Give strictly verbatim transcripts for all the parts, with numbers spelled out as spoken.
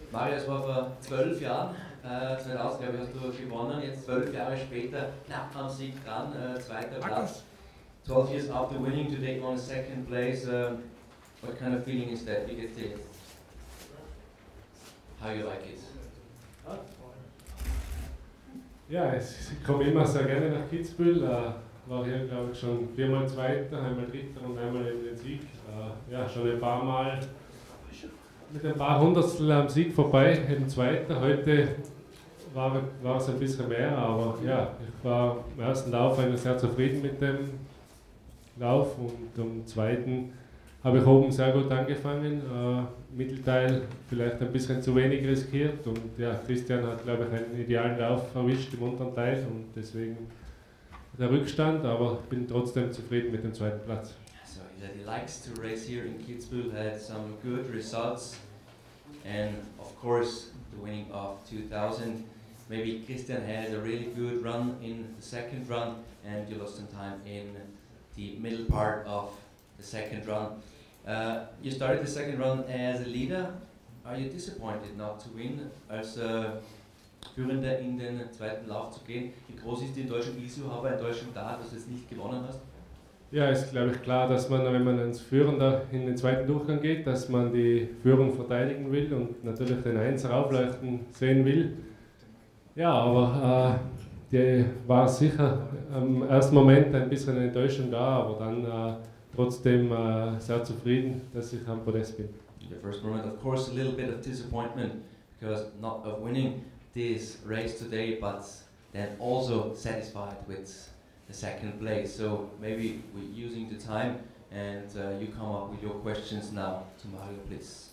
Mario, es war vor zwölf Jahren, äh, zweitausend glaube ich hast du gewonnen, jetzt zwölf Jahre später knapp am Sieg dran, äh, zweiter Platz. twelve years after winning today on second place, uh, what kind of feeling is that? Wie geht's dir jetzt? How you like it? Ja, ich komme immer sehr gerne nach Kitzbühel. Äh, war hier, glaube ich, schon viermal Zweiter, einmal Dritter und einmal eben den Sieg. Äh, ja, schon ein paar Mal mit ein paar Hundertstel am Sieg vorbei, eben Zweiter. Heute war, war es ein bisschen mehr, aber ja, ich war im ersten Lauf eigentlich sehr zufrieden mit dem Lauf und am zweiten habe ich oben sehr gut angefangen. Äh, Mittelteil vielleicht ein bisschen zu wenig riskiert und ja, Christian hat, glaube ich, einen idealen Lauf erwischt im unteren Teil und deswegen der Rückstand, aber ich bin trotzdem zufrieden mit dem zweiten Platz. So he said he likes to race here in Kitzbühel, had some good results, and of course the winning of two thousand. Maybe Christian had a really good run in the second run, and you lost some time in the middle part of the second run. Uh, you started the second run as a leader. Are you disappointed not to win? Als uh, Führender in den zweiten Lauf zu gehen. Wie groß ist die enttäuschung, Ilse-Huber, Enttäuschung da, dass du jetzt nicht gewonnen hast? Ja, ist glaube ich klar, dass man, wenn man als Führender in den zweiten Durchgang geht, dass man die Führung verteidigen will und natürlich den Einser aufleuchten sehen will. Ja, aber äh, die war sicher im ersten Moment ein bisschen eine Enttäuschung da, aber dann äh, trotzdem äh, sehr zufrieden, dass ich am Podest bin. The first moment, of course, a little bit of disappointment because not of winning this race today, but then also satisfied with the second place. So maybe we're using the time and uh, you come up with your questions now to Mario, please.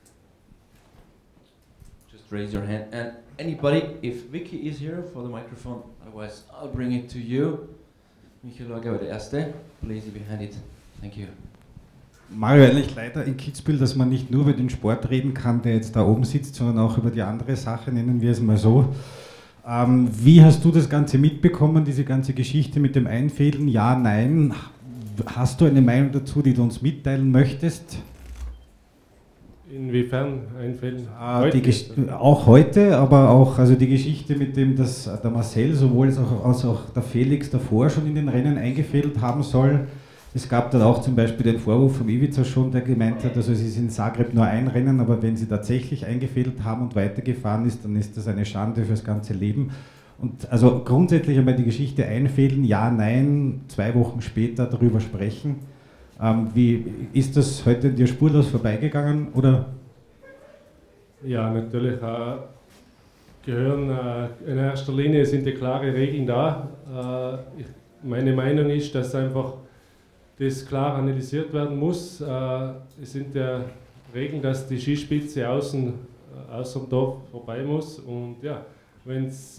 Just raise your hand. And anybody, if Vicky is here for the microphone, otherwise I'll bring it to you. Michael Orger, der Erste. Please, if you hand it. Thank you. Mario, eigentlich leider in Kitzbühel, dass man nicht nur über den Sport reden kann, der jetzt da oben sitzt, sondern auch über die andere Sache, nennen wir es mal so. Ähm, wie hast du das Ganze mitbekommen, diese ganze Geschichte mit dem Einfädeln? Ja, nein. Hast du eine Meinung dazu, die du uns mitteilen möchtest? Inwiefern einfällen? Äh, die Gesch- auch heute, aber auch also die Geschichte mit dem, dass der Marcel sowohl als auch, als auch der Felix davor schon in den Rennen eingefädelt haben soll. Es gab dann auch zum Beispiel den Vorwurf vom Ivica schon, der gemeint hat, also es ist in Zagreb nur ein Rennen, aber wenn sie tatsächlich eingefädelt haben und weitergefahren ist, dann ist das eine Schande fürs ganze Leben. Und also grundsätzlich einmal die Geschichte einfädeln, ja, nein, zwei Wochen später darüber sprechen. Ähm, wie ist das heute dir spurlos vorbeigegangen, oder? Ja, natürlich äh, gehören äh, in erster Linie sind die klare Regeln da. Äh, ich, meine Meinung ist, dass einfach das klar analysiert werden muss. Äh, es sind ja Regeln, dass die Skispitze außen, äh, außer dem Dorf vorbei muss. Und ja, wenn es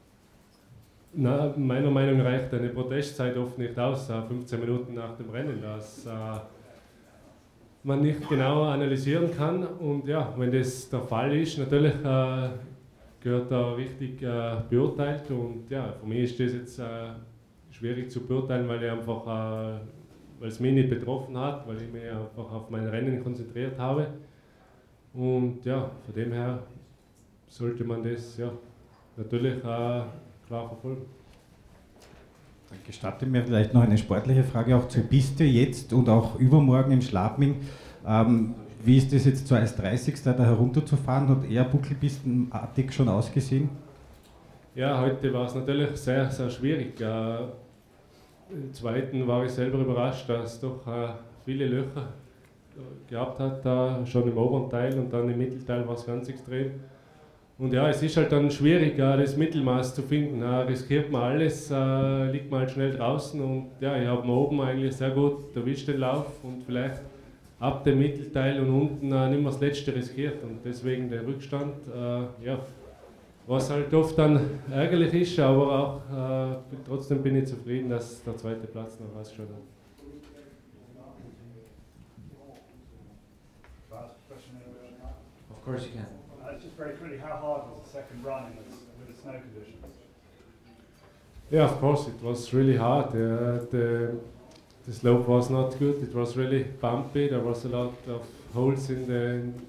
meiner Meinung nach reicht eine Protestzeit oft nicht aus, äh, fünfzehn Minuten nach dem Rennen, dass äh, man nicht genau analysieren kann. Und ja, wenn das der Fall ist, natürlich äh, gehört da richtig äh, beurteilt. Und ja, für mich ist das jetzt äh, schwierig zu beurteilen, weil ich einfach äh, weil es mich nicht betroffen hat, weil ich mich einfach auf mein Rennen konzentriert habe. Und ja, von dem her sollte man das ja natürlich äh, klar verfolgen. Dann gestatte mir vielleicht noch eine sportliche Frage auch zur Piste jetzt und auch übermorgen in Schladming. Ähm, wie ist das jetzt zur Eis dreißig da herunterzufahren? Hat eher buckelpistenartig schon ausgesehen? Ja, heute war es natürlich sehr, sehr schwierig. Äh, Im zweiten war ich selber überrascht, dass es doch äh, viele Löcher gehabt hat, da schon im oberen Teil und dann im Mittelteil war es ganz extrem. Und ja, es ist halt dann schwierig, äh, das Mittelmaß zu finden. Äh, riskiert man alles, äh, liegt man halt schnell draußen und ja, ich habe oben eigentlich sehr gut erwischt den Lauf und vielleicht ab dem Mittelteil und unten äh, nicht mehr das letzte riskiert und deswegen der Rückstand, äh, ja. Was halt oft dann ärgerlich ist, aber auch äh, trotzdem bin ich zufrieden, dass der zweite Platz noch rausgeschaut hat. Of course you can. Uh, just very quickly, how hard was the second run in the, with the snow conditions? Yeah, of course, it was really hard. Uh, the, the slope was not good, it was really bumpy, there was a lot of holes in the,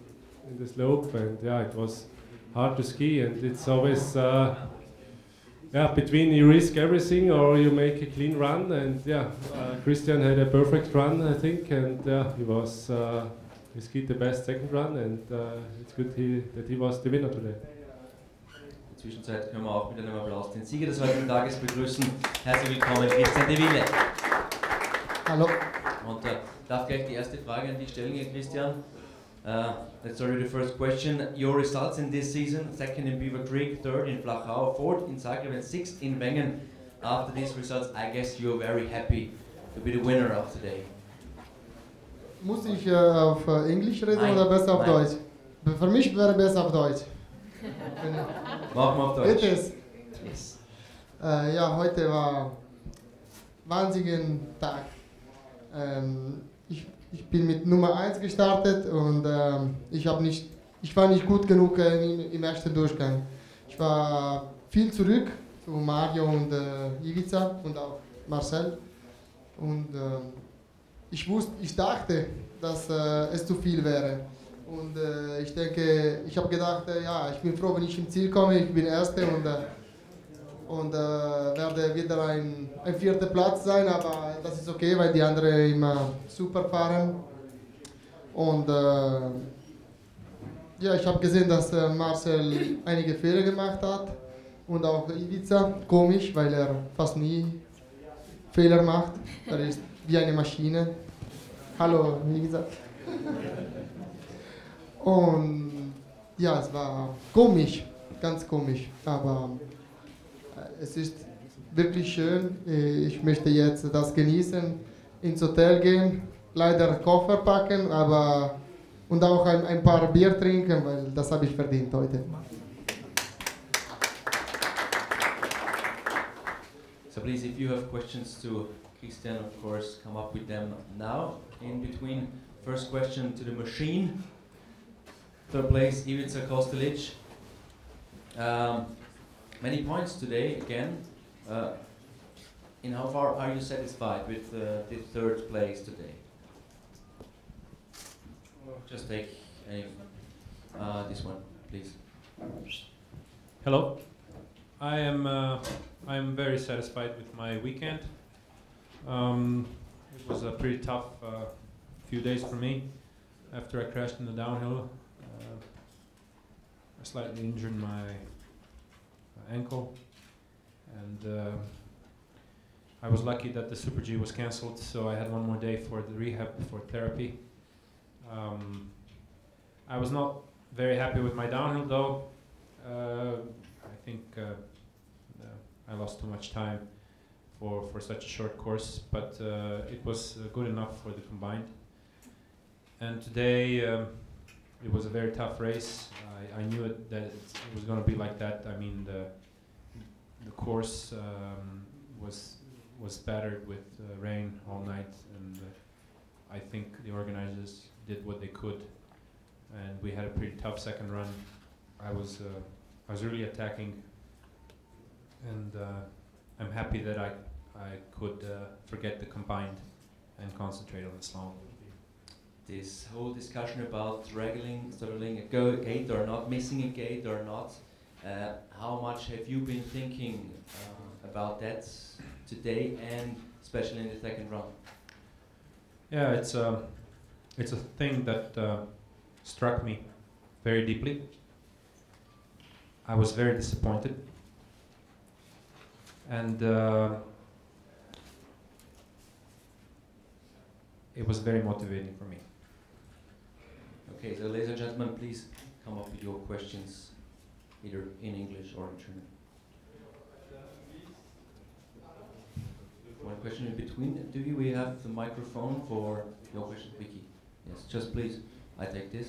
in the slope, and yeah, it was hard to ski, and it's always uh, yeah, between you risk everything or you make a clean run, and yeah, uh, Christian had a perfect run, I think, and yeah, he was uh, he skied the best second run, and uh, it's good he, that he was the winner today. In der Zwischenzeit können wir auch mit einem Applaus den Sieger des heutigen Tages begrüßen. Herzlich willkommen, Christian de Ville. Hallo. Und äh, darf gleich die erste Frage an dich stellen, Herr Christian. Uh, that's already the first question. Your results in this season: second in Beaver Creek, third in Flachau, fourth in Zagreb, and sixth in Wengen. After these results, I guess you're very happy to be the winner of today. Muss ich äh, auf äh, Englisch reden Nein. oder besser auf Nein. Deutsch? Für mich wäre besser auf Deutsch. Machen wir auf Deutsch. Geht es? Yes. Äh, ja, heute war wahnsinnigen Tag. Ähm, ich, ich bin mit Nummer eins gestartet und ähm, ich, hab nicht, ich war nicht gut genug äh, im, im ersten Durchgang. Ich war viel zurück zu Mario und äh, Ivica und auch Marcel. Und ähm, ich, wusste, ich dachte, dass äh, es zu viel wäre. Und äh, ich denke, ich habe gedacht, äh, ja, ich bin froh, wenn ich im Ziel komme, ich bin Erster und, äh, und äh, werde wieder ein, ein vierter Platz sein, aber das ist okay, weil die anderen immer super fahren. Und äh, ja, ich habe gesehen, dass äh, Marcel einige Fehler gemacht hat und auch Ivica, komisch, weil er fast nie Fehler macht. Er ist wie eine Maschine. Hallo, Ivica. Und ja, es war komisch, ganz komisch, aber äh, es ist wirklich schön. Ich möchte jetzt das genießen, ins Hotel gehen, leider Koffer packen, aber und auch ein, ein paar Bier trinken, weil das habe ich verdient heute. So please, if you have questions to Christian, of course, come up with them now. In between, first question to the machine. Third place, Ivica Kostelic. Um, many points today, again. Uh, in how far are you satisfied with uh, the third place today? Just take any, uh, this one, please. Hello. I am uh, I am very satisfied with my weekend. Um, it was a pretty tough uh, few days for me after I crashed in the downhill. Uh, I slightly injured my uh, ankle, and uh, I was lucky that the Super G was cancelled, so I had one more day for the rehab, for therapy. Um, I was not very happy with my downhill though. Uh, I think uh, uh, I lost too much time for, for such a short course, but uh, it was uh, good enough for the combined. And today um, it was a very tough race. I, I knew it, that it, it was going to be like that. I mean, the the course um, was was battered with uh, rain all night, and uh, I think the organizers did what they could, and we had a pretty tough second run. I was uh, I was really attacking, and uh, I'm happy that I I could uh, forget the combined and concentrate on the slalom. This whole discussion about regling, struggling a go gate or not, missing a gate or not, uh, how much have you been thinking uh, about that today, and especially in the second round? Yeah, it's a it's a thing that uh, struck me very deeply. I was very disappointed, and uh, it was very motivating for me. Okay, so ladies and gentlemen, please come up with your questions, either in English or in German. One question in between. Do you we have the microphone for your question, Vicky? Yes, just please. I take this.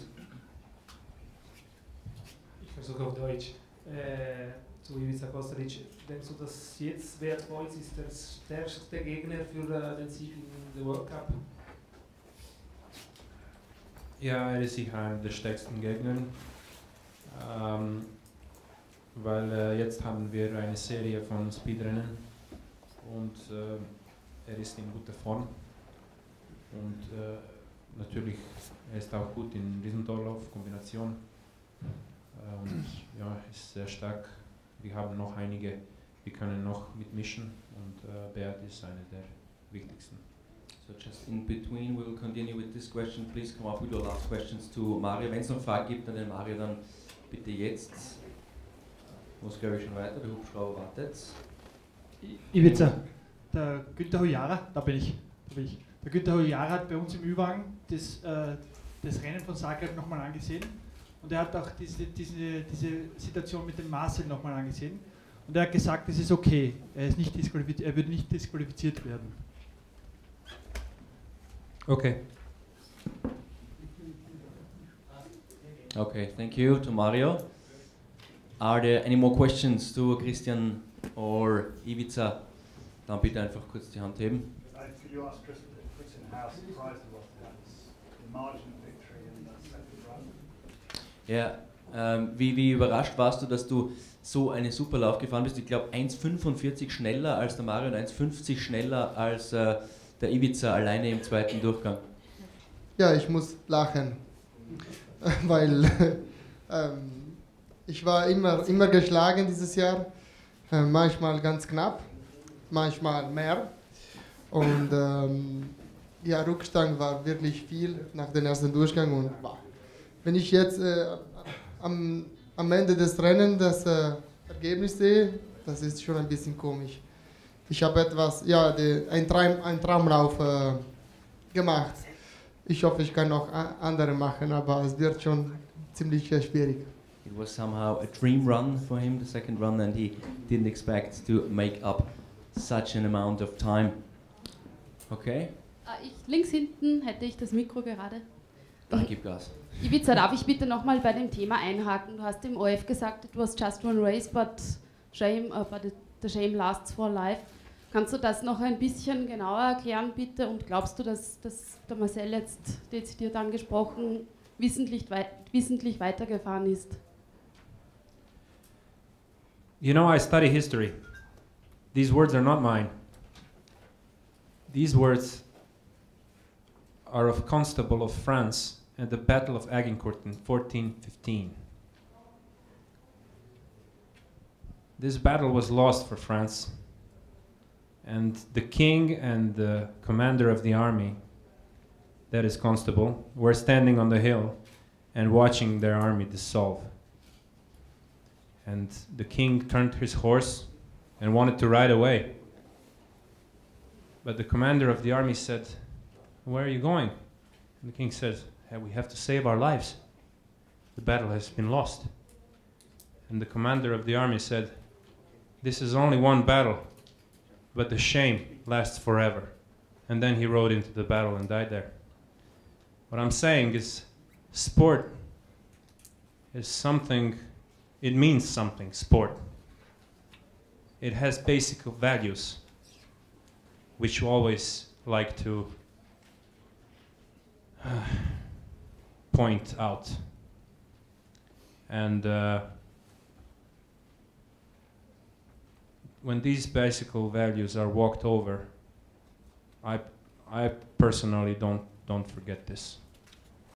Ich versuche auf Deutsch. Äh, zu Ivica Kostelic. Denkst du, dass jetzt Wert Boys ist der stärkste Gegner für äh, den Sieg in der World Cup? Ja, er ist sicher einer der stärksten Gegner, ähm, weil äh, jetzt haben wir eine Serie von Speedrennen und äh, er ist in guter Form und äh, natürlich, er ist auch gut in Riesentorlauf, Kombination. Äh, und ja, ist sehr stark. Wir haben noch einige, wir können noch mitmischen und äh, Beat ist eine der wichtigsten. So just in between, we'll continue with this question. Please come up with your last questions to Mario. Wenn es noch Fragen gibt an den Mario, dann bitte jetzt. Muss glaube ich schon weiter, der Hubschrauber wartet. Ivica, der Günther Hojara, da bin ich, da bin ich. Der Günther Hojara hat bei uns im Ü-Wagen das, äh, das Rennen von Zagreb nochmal angesehen und er hat auch diese, diese, diese Situation mit dem Marcel nochmal angesehen und er hat gesagt, es ist okay, er, ist nicht disqualifiziert, er wird nicht disqualifiziert werden. Okay. Okay, thank you to Mario. Are there any more questions to Christian or Ivica? Dann bitte einfach kurz die Hand heben. Uh, could you ask Chris, Christian how surprised he was to have this margin victory in the second run? Ja, ähm, wie, wie überrascht warst du, dass du so einen Superlauf gefahren bist? Ich glaube eins fünfundvierzig schneller als der Mario und eins fünfzig schneller als äh, der Ivica alleine im zweiten Durchgang. Ja, ich muss lachen, weil ähm, ich war immer, immer geschlagen dieses Jahr, äh, manchmal ganz knapp, manchmal mehr. Und ähm, ja, Rückstand war wirklich viel nach dem ersten Durchgang. Und wow. Wenn ich jetzt äh, am, am Ende des Rennens das äh, Ergebnis sehe, das ist schon ein bisschen komisch. Ich habe etwas, ja, die, ein, Traum, ein Traumlauf äh, gemacht. Ich hoffe, ich kann noch andere machen, aber es wird schon ziemlich äh, schwierig. It was somehow a dream run for him, the second run, and he didn't expect to make up such an amount of time. Okay? Ich, links hinten hätte ich das Mikro gerade. Dann gib Gas. Ivica, darf ich bitte nochmal bei dem Thema einhaken? Du hast im O F gesagt, it was just one race, but shame, uh, but it, the shame lasts for life. Kannst du das noch ein bisschen genauer erklären, bitte? Und glaubst du, dass, dass der Marcel jetzt dezidiert angesprochen wissentlich, wei wissentlich weitergefahren ist? You know, I study history. These words are not mine. These words are of Constable of France at the Battle of Agincourt in fourteen fifteen. This battle was lost for France, and the king and the commander of the army, that is Constable, were standing on the hill and watching their army dissolve. And the king turned his horse and wanted to ride away. But the commander of the army said, "Where are you going?" And the king said, "Hey, we have to save our lives. The battle has been lost." And the commander of the army said, "This is only one battle, but the shame lasts forever." And then he rode into the battle and died there. What I'm saying is, sport is something, it means something, sport. It has basic values, which you always like to uh, point out. And uh, when these basic values are walked over, I, I personally don't, don't forget this.